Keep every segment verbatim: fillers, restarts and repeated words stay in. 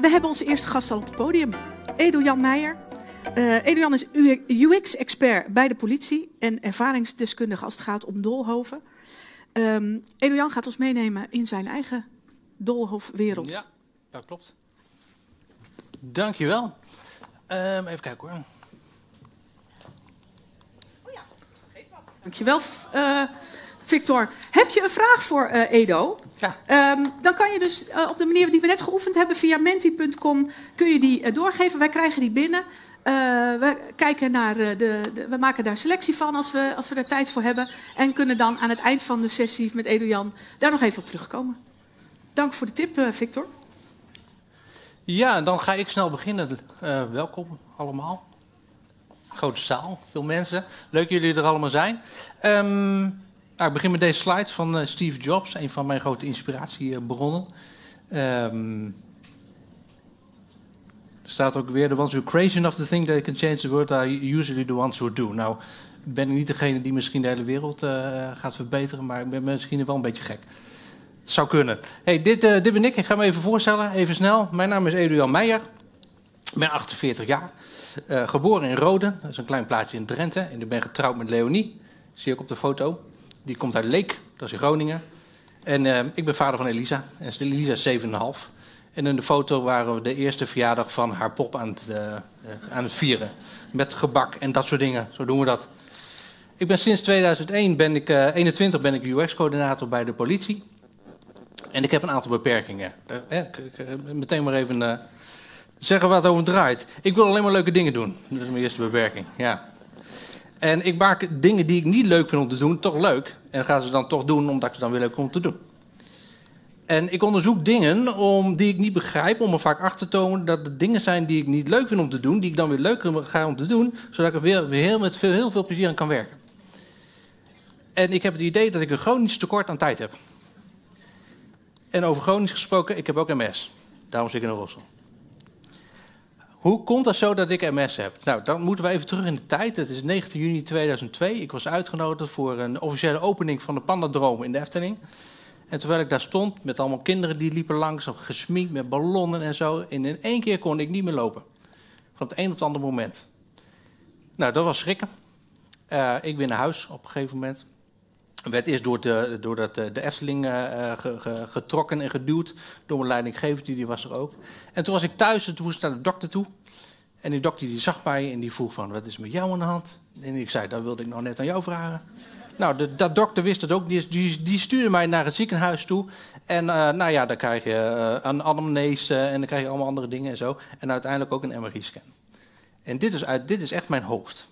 we hebben onze eerste gast al op het podium. Edo-Jan Meijer. Uh, Edo-Jan is U X-expert bij de politie en ervaringsdeskundige als het gaat om doolhoven. Um, Edo-Jan gaat ons meenemen in zijn eigen doolhofwereld. Ja, dat klopt. Dankjewel. Um, even kijken hoor. Oh ja, vergeet wat. Dankjewel, uh, Victor. Heb je een vraag voor uh, Edo? Ja. Um, dan kan je dus uh, op de manier die we net geoefend hebben via menti punt com kun je die uh, doorgeven. Wij krijgen die binnen. Uh, we kijken naar uh, de, de, we maken daar selectie van als we, als we daar tijd voor hebben. En kunnen dan aan het eind van de sessie met Edo-Jan daar nog even op terugkomen. Dank voor de tip, uh, Victor. Ja, dan ga ik snel beginnen. Uh, welkom allemaal. Grote zaal, veel mensen. Leuk dat jullie er allemaal zijn. Um, nou, ik begin met deze slide van uh, Steve Jobs, een van mijn grote inspiratiebronnen. Um, er staat ook weer: the ones who are crazy enough to think they can change the world are usually the ones who do. Nou, ben ik niet degene die misschien de hele wereld uh, gaat verbeteren, maar ik ben misschien wel een beetje gek. Zou kunnen. Hey, dit, uh, dit ben ik. Ik ga me even voorstellen, even snel. Mijn naam is Edo-Jan Meijer. Ik ben achtenveertig jaar. Uh, geboren in Roden. Dat is een klein plaatsje in Drenthe. En ik ben getrouwd met Leonie. Zie je ook op de foto. Die komt uit Leek. Dat is in Groningen. En uh, ik ben vader van Elisa. En Elisa is zeven en een half. En in de foto waren we de eerste verjaardag van haar pop aan het, uh, uh, aan het vieren. Met gebak en dat soort dingen. Zo doen we dat. Ik ben sinds tweeduizend één ben ik, uh, eenentwintig ben ik U X-coördinator bij de politie. En ik heb een aantal beperkingen. Uh, eh, meteen maar even uh, zeggen wat over draait. Ik wil alleen maar leuke dingen doen. Dat is mijn eerste beperking. Ja. En ik maak dingen die ik niet leuk vind om te doen, toch leuk. En ga ze dan toch doen, omdat ik ze dan weer leuk vind om te doen. En ik onderzoek dingen om, die ik niet begrijp, om er vaak achter te komen dat er dingen zijn die ik niet leuk vind om te doen, die ik dan weer leuk ga om te doen, zodat ik er weer, weer heel, met veel, heel veel plezier aan kan werken. En ik heb het idee dat ik een chronisch tekort aan tijd heb. En over chronisch gesproken, ik heb ook M S. Daarom zit ik in een rolstoel. Hoe komt dat zo dat ik M S heb? Nou, dan moeten we even terug in de tijd. Het is negentien juni tweeduizend twee. Ik was uitgenodigd voor een officiële opening van de Pandadroom in de Efteling. En terwijl ik daar stond, met allemaal kinderen die liepen langs, gesminkt met ballonnen en zo. En in één keer kon ik niet meer lopen. Van het een op het andere moment. Nou, dat was schrikken. Uh, ik ben naar huis op een gegeven moment. Ik werd eerst door, de, door dat, de Efteling uh, ge, ge, getrokken en geduwd. Door mijn leidinggevende, die was er ook. En toen was ik thuis en toen moest ik naar de dokter toe. En die dokter die zag mij en die vroeg van, wat is met jou aan de hand? En ik zei, dat wilde ik nou net aan jou vragen. Nou, de, dat dokter wist het ook. Die, die, die stuurde mij naar het ziekenhuis toe. En uh, nou ja, dan krijg je uh, een anamnese en dan krijg je allemaal andere dingen en zo. En uiteindelijk ook een M R I-scan. En dit is, uit, dit is echt mijn hoofd.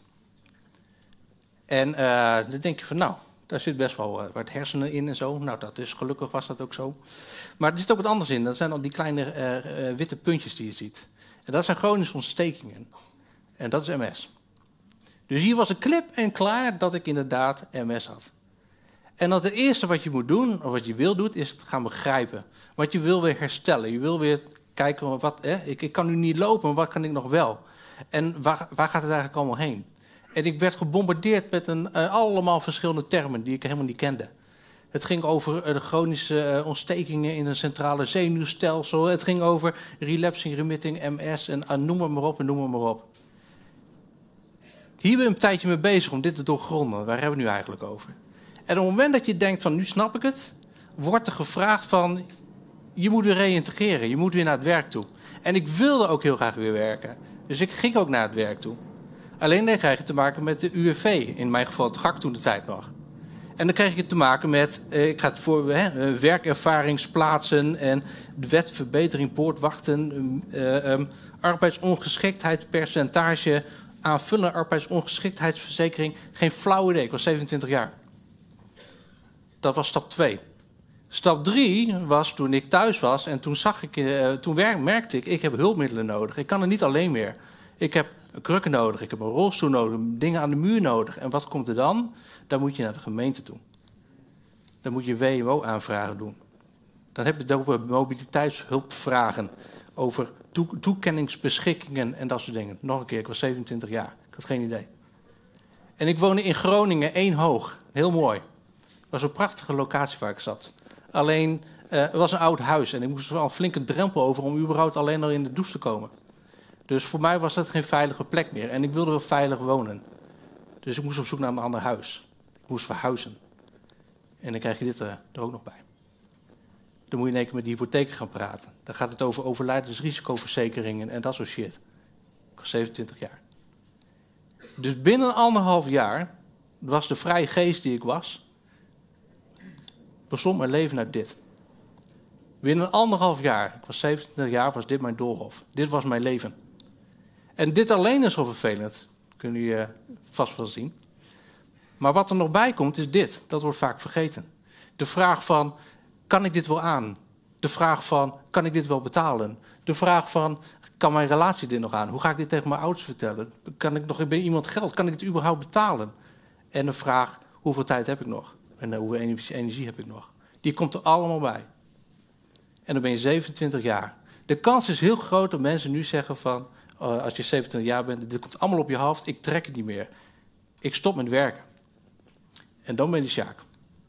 En uh, dan denk je van, nou, daar zit best wel wat hersenen in en zo. Nou, dat is, gelukkig was dat ook zo. Maar er zit ook wat anders in. Dat zijn al die kleine uh, uh, witte puntjes die je ziet. En dat zijn chronische ontstekingen. En dat is M S. Dus hier was een klip en klaar dat ik inderdaad M S had. En dat het eerste wat je moet doen, of wat je wil doen, is het gaan begrijpen. Want je wil weer herstellen. Je wil weer kijken, wat, eh, ik, ik kan nu niet lopen, maar wat kan ik nog wel? En waar, waar gaat het eigenlijk allemaal heen? En ik werd gebombardeerd met een, uh, allemaal verschillende termen die ik helemaal niet kende. Het ging over uh, de chronische uh, ontstekingen in een centrale zenuwstelsel. Het ging over relapsing, remitting, M S en uh, noem het maar op en noem het maar op. Hier ben ik een tijdje mee bezig om dit te doorgronden. Waar hebben we het nu eigenlijk over? En op het moment dat je denkt van nu snap ik het, wordt er gevraagd van je moet weer reïntegreren. Je moet weer naar het werk toe. En ik wilde ook heel graag weer werken. Dus ik ging ook naar het werk toe. Alleen dan krijg je te maken met de U W V, in mijn geval het G A C toen de tijd nog. En dan krijg je te maken met, eh, ik ga het voor, hè, werkervaringsplaatsen en de wet verbetering poortwachten, uh, um, arbeidsongeschiktheidspercentage, aanvullen arbeidsongeschiktheidsverzekering. Geen flauw idee, ik was zevenentwintig jaar. Dat was stap twee. Stap drie was toen ik thuis was en toen, zag ik, uh, toen merkte ik, ik heb hulpmiddelen nodig. Ik kan er niet alleen meer. Ik heb krukken nodig, ik heb een rolstoel nodig, dingen aan de muur nodig. En wat komt er dan? Dan moet je naar de gemeente toe. Dan moet je W M O-aanvragen doen. Dan heb je het over mobiliteitshulpvragen, over toe- toekenningsbeschikkingen en dat soort dingen. Nog een keer, ik was zevenentwintig jaar, ik had geen idee. En ik woonde in Groningen, één hoog, heel mooi. Het was een prachtige locatie waar ik zat. Alleen, Uh, het was een oud huis en ik moest er al een flinke drempel over om überhaupt alleen al in de douche te komen. Dus voor mij was dat geen veilige plek meer. En ik wilde wel veilig wonen. Dus ik moest op zoek naar een ander huis. Ik moest verhuizen. En dan krijg je dit er, er ook nog bij. Dan moet je in één keer met de hypotheek gaan praten. Dan gaat het over overlijdensrisicoverzekeringen en dat soort shit. Ik was zevenentwintig jaar. Dus binnen anderhalf jaar was de vrije geest die ik was, bestond mijn leven naar dit. Binnen anderhalf jaar, ik was zevenentwintig jaar, was dit mijn doolhof. Dit was mijn leven. En dit alleen is al vervelend. Kunnen jullie uh, vast wel zien. Maar wat er nog bij komt is dit. Dat wordt vaak vergeten. De vraag van, kan ik dit wel aan? De vraag van, kan ik dit wel betalen? De vraag van, kan mijn relatie dit nog aan? Hoe ga ik dit tegen mijn ouders vertellen? Kan ik nog bij iemand geld? Kan ik het überhaupt betalen? En de vraag, hoeveel tijd heb ik nog? En uh, hoeveel energie, energie heb ik nog? Die komt er allemaal bij. En dan ben je zevenentwintig jaar. De kans is heel groot dat mensen nu zeggen van, uh, als je zevenentwintig jaar bent, dit komt allemaal op je hoofd, ik trek het niet meer. Ik stop met werken. En dan ben je Sjaak.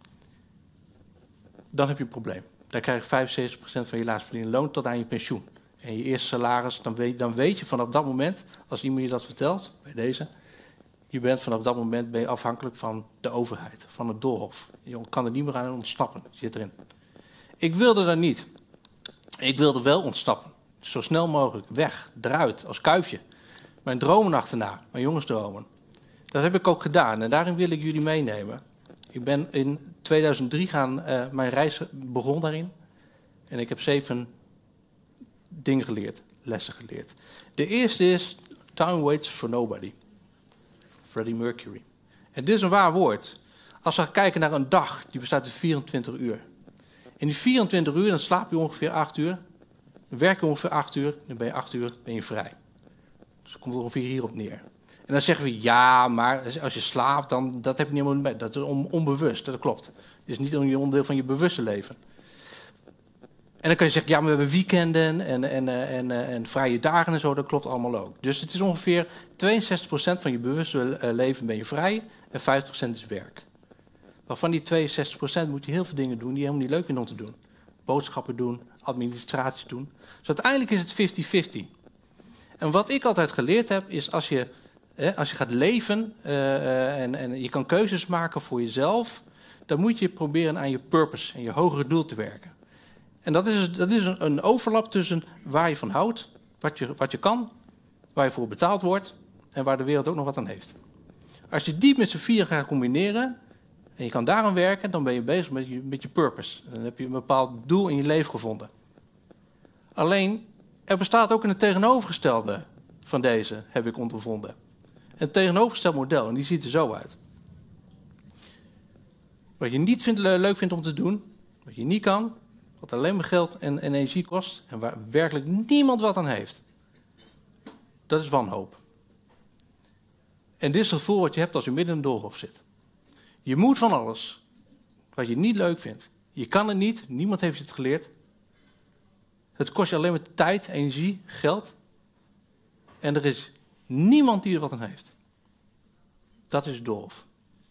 Dan heb je een probleem. Dan krijg je vijfenzeventig procent van je laatst verdiende loon tot aan je pensioen. En je eerste salaris, dan weet, dan weet je vanaf dat moment, als iemand je dat vertelt, bij deze, je bent vanaf dat moment ben je afhankelijk van de overheid, van het doolhof. Je kan er niet meer aan ontsnappen, je zit erin. Ik wilde dat niet. Ik wilde wel ontsnappen. Zo snel mogelijk, weg, eruit, als kuifje. Mijn dromen achterna, mijn jongensdromen. Dat heb ik ook gedaan en daarin wil ik jullie meenemen. Ik ben in tweeduizend drie gaan, uh, mijn reis begon daarin. En ik heb zeven dingen geleerd, lessen geleerd. De eerste is, time waits for nobody. Freddie Mercury. En dit is een waar woord. Als we kijken naar een dag, die bestaat uit vierentwintig uur. In die vierentwintig uur, dan slaap je ongeveer acht uur. Dan werk je ongeveer acht uur. Dan ben je acht uur ben je vrij. Dus het komt ongeveer hierop neer. En dan zeggen we, ja, maar als je slaapt, dan dat heb je niet helemaal mee. Dat is on, onbewust, dat klopt. Het is niet een onderdeel van je bewuste leven. En dan kan je zeggen, ja, maar we hebben weekenden en, en, en, en, en vrije dagen en zo. Dat klopt allemaal ook. Dus het is ongeveer tweeënzestig procent van je bewuste leven ben je vrij en vijftig procent is werk. Maar van die tweeënzestig procent moet je heel veel dingen doen die je helemaal niet leuk vindt om te doen. Boodschappen doen, administratie doen. Dus uiteindelijk is het vijftig vijftig. En wat ik altijd geleerd heb, is als je, eh, als je gaat leven uh, uh, en, en je kan keuzes maken voor jezelf, dan moet je proberen aan je purpose en je hogere doel te werken. En dat is, dat is een, een overlap tussen waar je van houdt, wat je, wat je kan, waar je voor betaald wordt en waar de wereld ook nog wat aan heeft. Als je die met z'n vier gaat combineren en je kan daaraan werken, dan ben je bezig met je, met je purpose. Dan heb je een bepaald doel in je leven gevonden. Alleen, er bestaat ook een tegenovergestelde van deze, heb ik ondervonden. Een tegenovergesteld model, en die ziet er zo uit. Wat je niet vindt, leuk vindt om te doen, wat je niet kan, wat alleen maar geld en, en energie kost, en waar werkelijk niemand wat aan heeft. Dat is wanhoop. En dit is het gevoel wat je hebt als je midden in een doolhof zit. Je moet van alles, wat je niet leuk vindt. Je kan het niet, niemand heeft je het geleerd. Het kost je alleen maar tijd, energie, geld. En er is niemand die er wat aan heeft. Dat is doolhof.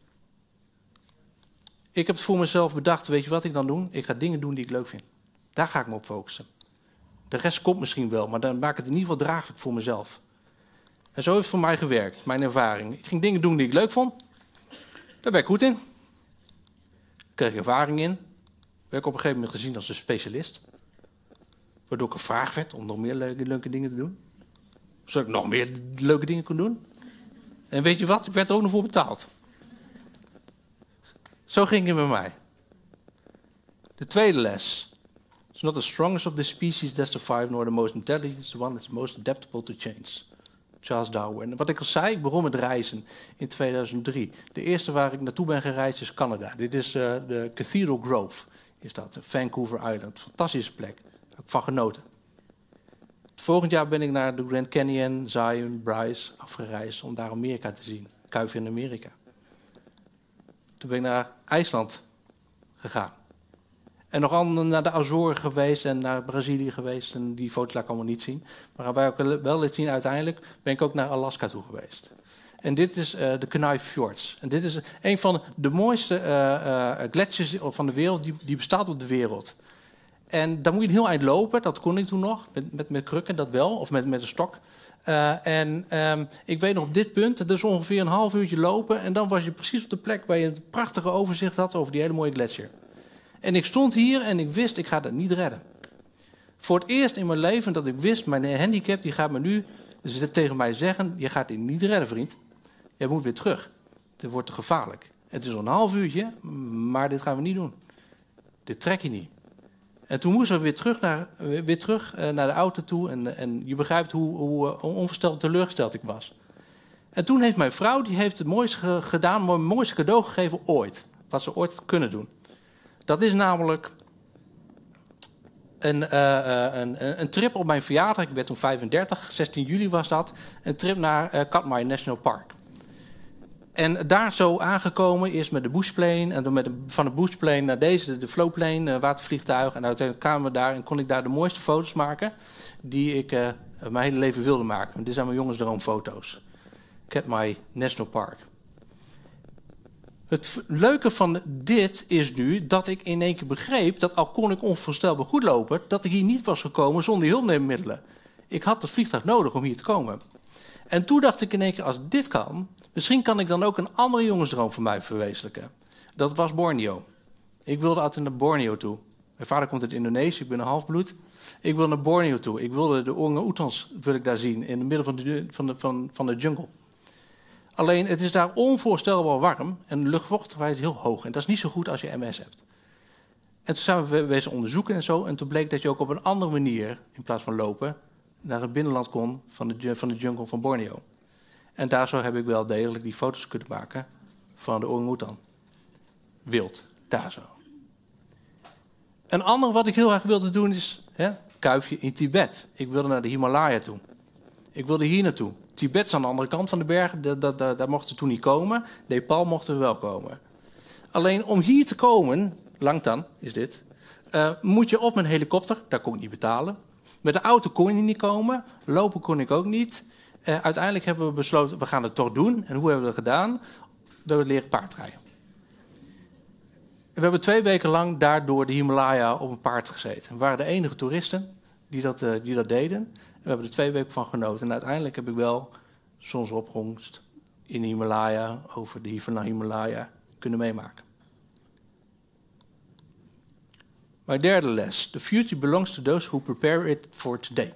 Ik heb het voor mezelf bedacht, weet je wat ik dan doe? Ik ga dingen doen die ik leuk vind. Daar ga ik me op focussen. De rest komt misschien wel, maar dan maak ik het in ieder geval draaglijk voor mezelf. En zo heeft het voor mij gewerkt, mijn ervaring. Ik ging dingen doen die ik leuk vond. Daar werd ik goed in. Daar kreeg ik ervaring in. Werd ik op een gegeven moment gezien als een specialist. Waardoor ik gevraagd werd om nog meer leuke, leuke dingen te doen. Zodat ik nog meer leuke dingen kon doen. En weet je wat? Ik werd er ook nog voor betaald. Zo ging het met mij. De tweede les. It's not the strongest of the species that survive, nor the most intelligent, it's the one that's most adaptable to change. Charles Darwin. Wat ik al zei, ik begon met reizen in tweeduizend drie. De eerste waar ik naartoe ben gereisd is Canada. Dit is uh, de Cathedral Grove, is dat, Vancouver Island. Fantastische plek, daar heb ik van genoten. Volgend jaar ben ik naar de Grand Canyon, Zion, Bryce afgereisd om daar Amerika te zien. Kuiven in Amerika. Toen ben ik naar IJsland gegaan. En nog andere naar de Azoren geweest en naar Brazilië geweest. En die foto's laat ik allemaal niet zien. Maar waar ik wel liet zien uiteindelijk, ben ik ook naar Alaska toe geweest. En dit is uh, de Kenai Fjords. En dit is een van de mooiste uh, uh, gletsjers van de wereld, die, die bestaat op de wereld. En dan moet je een heel eind lopen. Dat kon ik toen nog, met, met, met krukken, dat wel. Of met, met een stok. Uh, en um, ik weet nog op dit punt, dat is ongeveer een half uurtje lopen. En dan was je precies op de plek waar je een prachtige overzicht had over die hele mooie gletsjer. En ik stond hier en ik wist, ik ga dat niet redden. Voor het eerst in mijn leven dat ik wist, mijn handicap die gaat me nu tegen mij zeggen, je gaat dit niet redden, vriend. Je moet weer terug. Dit wordt te gevaarlijk. Het is al een half uurtje, maar dit gaan we niet doen. Dit trek je niet. En toen moesten we weer terug naar, weer terug naar de auto toe. En, en je begrijpt hoe, hoe onversteld teleurgesteld ik was. En toen heeft mijn vrouw, die heeft het mooiste gedaan, het mooiste cadeau gegeven ooit. Wat ze ooit kunnen doen. Dat is namelijk een, uh, een, een trip op mijn verjaardag. Ik werd toen vijfendertig, zestien juli was dat. Een trip naar uh, Katmai National Park. En daar zo aangekomen is met de bushplane. En dan met de, van de bushplane naar deze, de flowplane, uh, watervliegtuig. En uiteindelijk kwamen we daar en kon ik daar de mooiste foto's maken die ik uh, mijn hele leven wilde maken. Dit zijn mijn jongensdroomfoto's. Katmai National Park. Het leuke van dit is nu dat ik in één keer begreep dat al kon ik onvoorstelbaar goed lopen, dat ik hier niet was gekomen zonder hulpmiddelen. Ik had het vliegtuig nodig om hier te komen. En toen dacht ik in één keer, als dit kan, misschien kan ik dan ook een andere jongensdroom van mij verwezenlijken. Dat was Borneo. Ik wilde altijd naar Borneo toe. Mijn vader komt uit Indonesië, ik ben een halfbloed. Ik wilde naar Borneo toe. Ik wilde de orang-oetans wil ik daar zien, in het midden van de, van de, van, van de jungle. Alleen, het is daar onvoorstelbaar warm en de luchtvochtigheid is heel hoog. En dat is niet zo goed als je M S hebt. En toen zijn we wezen onderzoeken en zo. En toen bleek dat je ook op een andere manier, in plaats van lopen, naar het binnenland kon van de, van de jungle van Borneo. En daar zo heb ik wel degelijk die foto's kunnen maken van de orang-oetan. Wild, daar zo. Een ander wat ik heel erg wilde doen is, hè, kuifje in Tibet. Ik wilde naar de Himalaya toe. Ik wilde hier naartoe. Tibet is aan de andere kant van de berg, daar, daar, daar, daar mochten we toen niet komen. Nepal mochten we wel komen. Alleen om hier te komen, Langtan is dit, uh, moet je op met een helikopter, daar kon ik niet betalen. Met de auto kon je niet komen, lopen kon ik ook niet. Uh, uiteindelijk hebben we besloten, we gaan het toch doen. En hoe hebben we dat gedaan? We hebben leren paardrijden. We hebben twee weken lang daar door de Himalaya op een paard gezeten. We waren de enige toeristen die dat, uh, die dat deden. We hebben er twee weken van genoten. En uiteindelijk heb ik wel zonsopkomst in de Himalaya, over de Himalaya, kunnen meemaken. Mijn derde les. The future belongs to those who prepare it for today.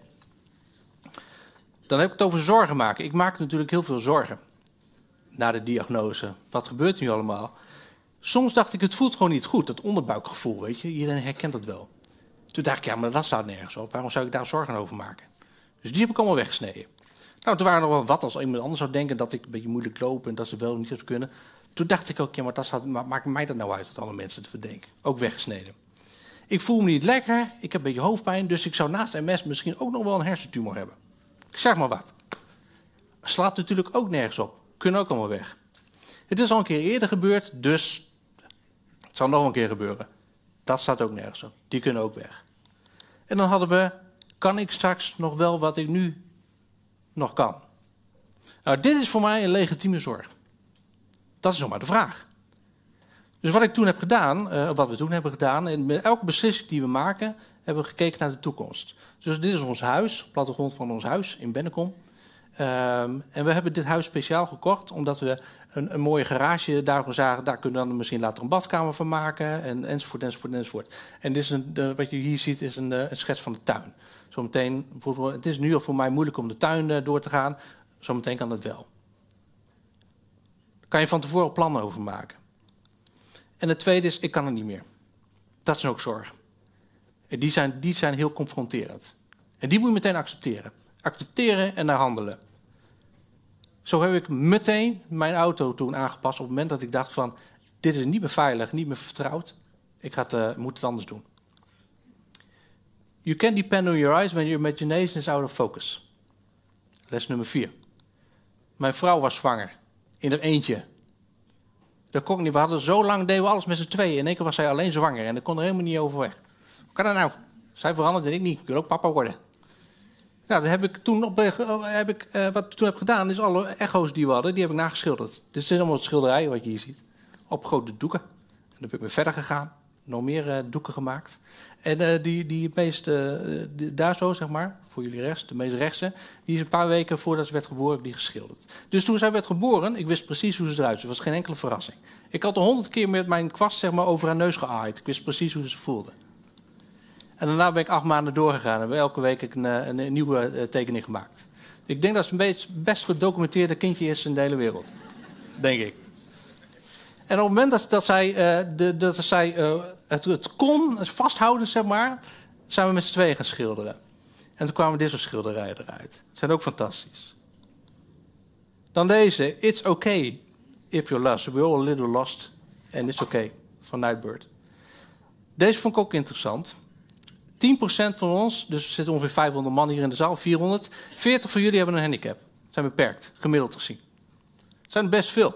Dan heb ik het over zorgen maken. Ik maak natuurlijk heel veel zorgen na de diagnose. Wat gebeurt er nu allemaal? Soms dacht ik, het voelt gewoon niet goed. Dat onderbuikgevoel, weet je. Iedereen herkent dat wel. Toen dacht ik, ja, maar dat staat nergens op. Waarom zou ik daar zorgen over maken? Dus die heb ik allemaal weggesneden. Nou, toen waren er nog wel wat als iemand anders zou denken dat ik een beetje moeilijk loop en dat ze wel niet zou kunnen. Toen dacht ik ook, ja, maar dat staat, maakt mij dat nou uit wat alle mensen te verdenken. Ook weggesneden. Ik voel me niet lekker, ik heb een beetje hoofdpijn, dus ik zou naast M S misschien ook nog wel een hersentumor hebben. Ik zeg maar wat. Slaat natuurlijk ook nergens op. Kunnen ook allemaal weg. Het is al een keer eerder gebeurd, dus het zal nog een keer gebeuren. Dat staat ook nergens op. Die kunnen ook weg. En dan hadden we, kan ik straks nog wel wat ik nu nog kan? Nou, dit is voor mij een legitieme zorg. Dat is zomaar de vraag. Dus wat ik toen heb gedaan, uh, wat we toen hebben gedaan, en met elke beslissing die we maken, hebben we gekeken naar de toekomst. Dus dit is ons huis, plattegrond van ons huis in Bennekom. Um, en we hebben dit huis speciaal gekocht, omdat we een, een mooie garage daar zagen. Daar kunnen we dan misschien later een badkamer van maken, en, enzovoort, enzovoort, enzovoort. En dit is een, de, wat je hier ziet is een, een schets van de tuin. Zometeen, bijvoorbeeld, het is nu al voor mij moeilijk om de tuin uh, door te gaan. Zometeen kan het wel. Daar kan je van tevoren plannen over maken. En het tweede is, ik kan het niet meer. Dat is ook zorg. En die zijn, die zijn heel confronterend. En die moet je meteen accepteren. Accepteren en naar handelen. Zo heb ik meteen mijn auto toen aangepast op het moment dat ik dacht van, dit is niet meer veilig, niet meer vertrouwd. Ik ga het, uh, moet het anders doen. You can depend on your eyes when your imagination is out of focus. Les nummer vier. Mijn vrouw was zwanger. In haar eentje. Dat kon ik niet. We hadden zo lang, deden we alles met z'n tweeën. In één keer was zij alleen zwanger en ik kon er helemaal niet over weg. Hoe kan dat nou? Zij veranderde en ik niet. Ik wil ook papa worden. Nou, dat heb ik toen op, heb ik, uh, wat ik toen heb gedaan, is alle echo's die we hadden, die heb ik nageschilderd. Dit is allemaal het schilderijen wat je hier ziet. Op grote doeken. En dan ben ik weer verder gegaan. nog meer uh, doeken gemaakt. En uh, die, die meest, uh, die, daar zo, zeg maar, voor jullie rechts, de meest rechtse, die is een paar weken voordat ze werd geboren, die geschilderd. Dus toen zij werd geboren, ik wist precies hoe ze eruit zag. Het was geen enkele verrassing. Ik had er honderd keer met mijn kwast, zeg maar, over haar neus geaaid. Ik wist precies hoe ze voelde. En daarna ben ik acht maanden doorgegaan en hebben elke week een, een, een nieuwe uh, tekening gemaakt. Ik denk dat ze een beetje het best gedocumenteerde kindje is in de hele wereld. Denk ik. En op het moment dat, dat zij, uh, de, dat zij uh, het, het kon, het vasthouden, zeg maar, zijn we met z'n tweeën gaan schilderen. En toen kwamen dit soort schilderijen eruit. Die zijn ook fantastisch. Dan deze, It's Okay If You're Lost. We're all a little lost. And it's okay, van Nightbird. Deze vond ik ook interessant. tien procent van ons, dus er zitten ongeveer vijfhonderd man hier in de zaal, vierhonderd. veertig van jullie hebben een handicap. Zijn beperkt, gemiddeld gezien. Dat zijn best veel.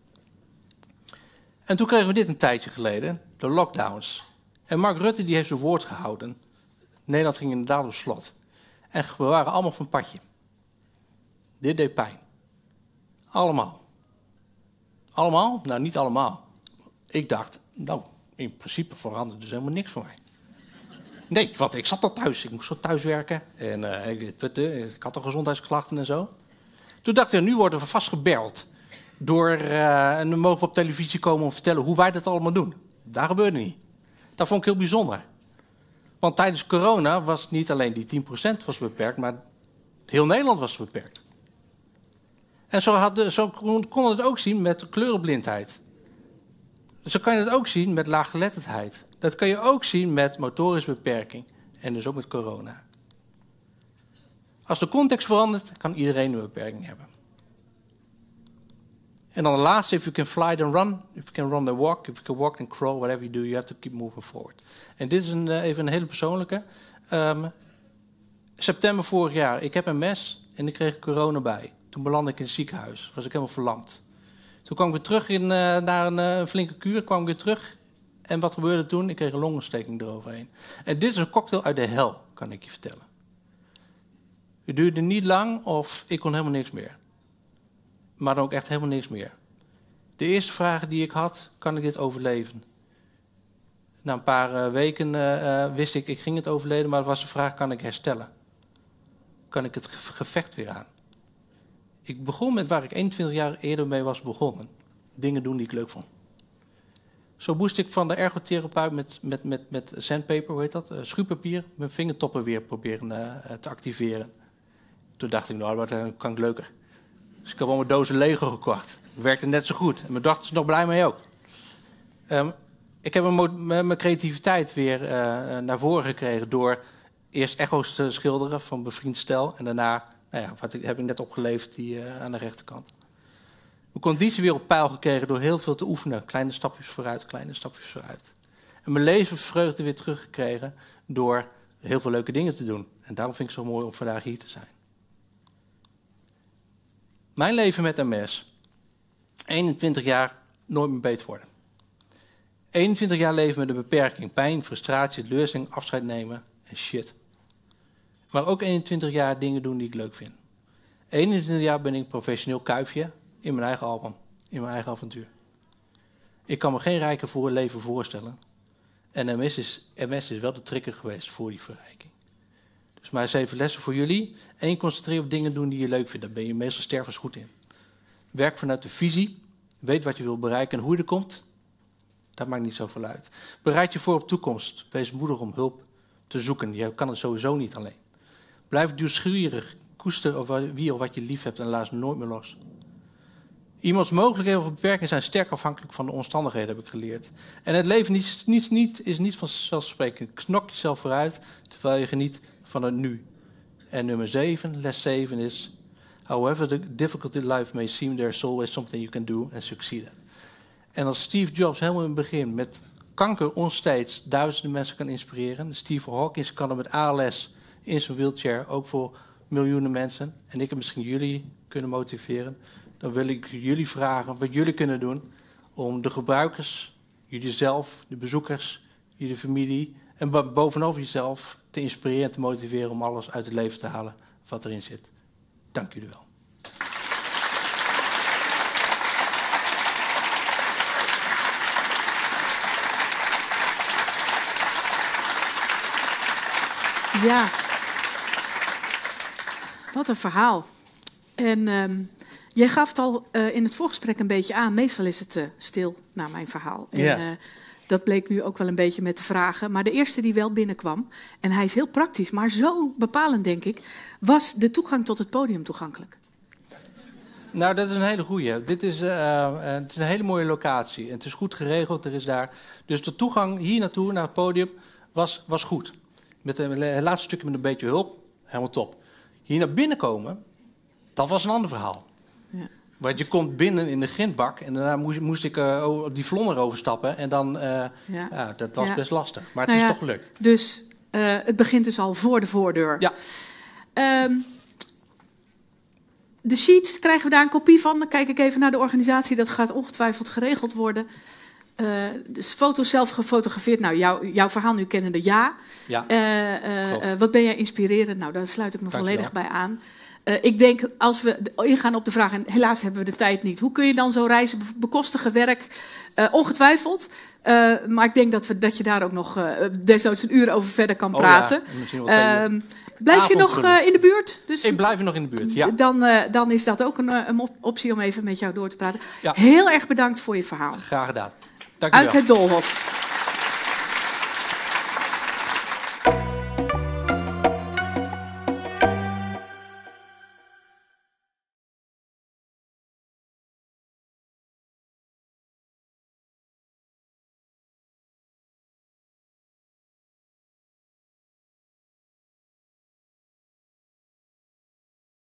En toen kregen we dit een tijdje geleden, de lockdowns. En Mark Rutte die heeft zijn woord gehouden. Nederland ging inderdaad op slot. En we waren allemaal van padje. Dit deed pijn. Allemaal. Allemaal? Nou, niet allemaal. Ik dacht, nou, in principe veranderde dus helemaal niks voor mij. Nee, want ik zat al thuis. Ik moest zo thuis werken. En uh, ik, ik had al gezondheidsklachten en zo. Toen dacht ik, nu worden we vastgebeld. Door, uh, en dan mogen we op televisie komen om vertellen hoe wij dat allemaal doen. Dat gebeurde niet. Dat vond ik heel bijzonder. Want tijdens corona was niet alleen die tien procent was beperkt, maar heel Nederland was beperkt. En zo, had, zo kon het ook zien met kleurenblindheid. Zo kan je het ook zien met laaggeletterdheid. Dat kan je ook zien met motorische beperking. En dus ook met corona. Als de context verandert, kan iedereen een beperking hebben. En dan de laatste, if you can fly then run. If you can run then walk. If you can walk then crawl. Whatever you do, you have to keep moving forward. En dit is een, even een hele persoonlijke. Um, september vorig jaar, ik heb een mes en ik kreeg corona bij. Toen belandde ik in het ziekenhuis. Was ik helemaal verlamd. Toen kwam ik weer terug in, uh, naar een uh, flinke kuur. Kwam ik weer terug. En wat gebeurde toen? Ik kreeg een longontsteking eroverheen. En dit is een cocktail uit de hel, kan ik je vertellen. Het duurde niet lang of ik kon helemaal niks meer. Maar dan ook echt helemaal niks meer. De eerste vraag die ik had, kan ik dit overleven? Na een paar uh, weken uh, uh, wist ik, ik ging het overleven, maar het was de vraag, kan ik herstellen? Kan ik het gevecht weer aan? Ik begon met waar ik eenentwintig jaar eerder mee was begonnen. Dingen doen die ik leuk vond. Zo moest ik van de ergotherapeut met, met, met, met sandpaper, hoe heet dat, uh, schuurpapier, mijn vingertoppen weer proberen uh, te activeren. Toen dacht ik, nou, dat kan ik leuker. Dus ik heb al mijn dozen Lego gekocht. Het werkte net zo goed. En mijn dochter is er nog blij mee ook. Um, ik heb mijn, mijn creativiteit weer uh, naar voren gekregen door eerst echo's te schilderen van bevriend stel. En daarna, nou ja, wat ik, heb ik net opgeleverd die, uh, aan de rechterkant. Mijn conditie weer op peil gekregen door heel veel te oefenen. Kleine stapjes vooruit, kleine stapjes vooruit. En mijn levensvreugde weer teruggekregen door heel veel leuke dingen te doen. En daarom vind ik het zo mooi om vandaag hier te zijn. Mijn leven met M S. eenentwintig jaar nooit meer beter worden. eenentwintig jaar leven met een beperking. Pijn, frustratie, teleurstelling, afscheid nemen en shit. Maar ook eenentwintig jaar dingen doen die ik leuk vind. eenentwintig jaar ben ik professioneel kuifje in mijn eigen album. In mijn eigen avontuur. Ik kan me geen rijker voor leven voorstellen. En M S is, M S is wel de trigger geweest voor die verrijking. Dus maar zeven lessen voor jullie. Eén, concentreer op dingen doen die je leuk vindt. Daar ben je meestal stervens goed in. Werk vanuit de visie. Weet wat je wil bereiken en hoe je er komt. Dat maakt niet zoveel uit. Bereid je voor op toekomst. Wees moedig om hulp te zoeken. Je kan het sowieso niet alleen. Blijf nieuwsgierig. Koester of wie of wat je lief hebt en laat ze nooit meer los. Iemands mogelijkheden of beperkingen zijn sterk afhankelijk van de omstandigheden, heb ik geleerd. En het leven is niet, niet, is niet vanzelfsprekend. Knok jezelf vooruit, terwijl je geniet van het nu. En nummer zeven, les zeven is... However the difficult in life may seem, there is always something you can do and succeed at. En als Steve Jobs helemaal in het begin met kanker onsteeds duizenden mensen kan inspireren... Stephen Hawking kan het met A L S in zijn wheelchair ook voor miljoenen mensen... en ik heb misschien jullie kunnen motiveren... dan wil ik jullie vragen wat jullie kunnen doen om de gebruikers, jullie zelf, de bezoekers, jullie familie en bovenop jezelf te inspireren en te motiveren om alles uit het leven te halen wat erin zit. Dank jullie wel. Ja. Wat een verhaal. En um, jij gaf het al uh, in het voorgesprek een beetje aan. Meestal is het uh, stil naar mijn verhaal. En, ja. uh, dat bleek nu ook wel een beetje met de vragen. Maar de eerste die wel binnenkwam, en hij is heel praktisch, maar zo bepalend denk ik, was de toegang tot het podium toegankelijk. Nou, dat is een hele goeie. Dit is, uh, het is een hele mooie locatie. En het is goed geregeld, er is daar. Dus de toegang hier naartoe, naar het podium, was, was goed. Met een, het laatste stukje met een beetje hulp, helemaal top. Hier naar binnen komen, dat was een ander verhaal. Ja. Want je komt binnen in de grindbak en daarna moest, moest ik uh, die vlonder overstappen. En dan, uh, ja. Ja, dat was ja. best lastig. Maar het nou is ja, toch gelukt. Dus uh, het begint dus al voor de voordeur. Ja. Um, de sheets, krijgen we daar een kopie van? Dan kijk ik even naar de organisatie. Dat gaat ongetwijfeld geregeld worden. Uh, dus foto's zelf gefotografeerd. Nou, jou, jouw verhaal nu kennende, ja. ja uh, uh, uh, wat ben jij inspirerend? Nou, daar sluit ik me Dank volledig bij aan. Uh, ik denk, als we ingaan op de vraag, en helaas hebben we de tijd niet. Hoe kun je dan zo reizen bekostigen werk? Uh, ongetwijfeld. Uh, maar ik denk dat, we, dat je daar ook nog uh, desnoods een uur over verder kan praten. Oh ja, misschien wel twee uur. Blijf je nog uh, in de buurt? Dus ik blijf nog in de buurt, ja. Dan, uh, dan is dat ook een, een optie om even met jou door te praten. Ja. Heel erg bedankt voor je verhaal. Graag gedaan. Dank je wel. Uit het Doolhof.